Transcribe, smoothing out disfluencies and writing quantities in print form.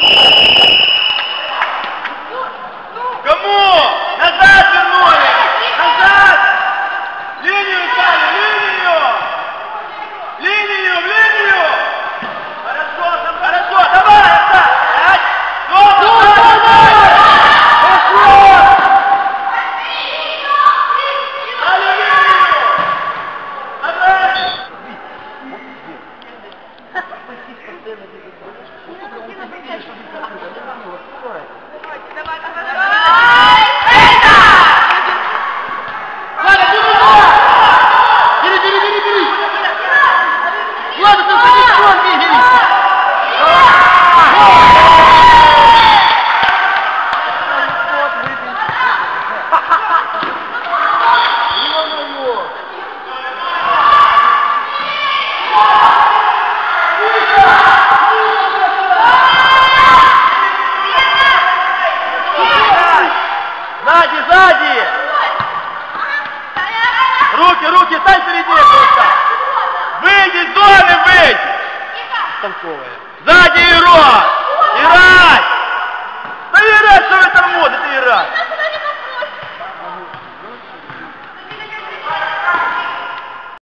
Кому? Назад вернули! Назад! Линию стали! Линию! Линию! В линию! Хорошо, хорошо! Давай! Отстань! Сзади! Руки, стань впереди просто! Выйди из зоны, выйди! Станковая. Сзади игрок! Играть! Да играть, что вы тормозите, играть!